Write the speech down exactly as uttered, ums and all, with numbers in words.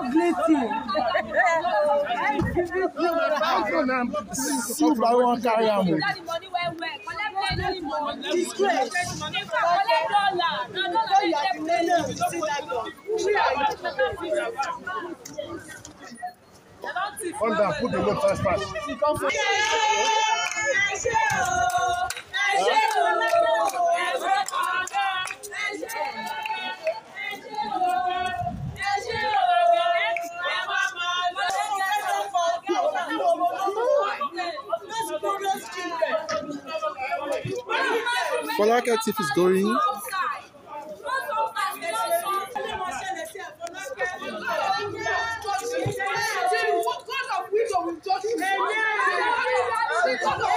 ugly thing. See if I want to carry on. Disgrace. On down, put the load fast, fast. Folake T V is going. God of wisdom will judge you.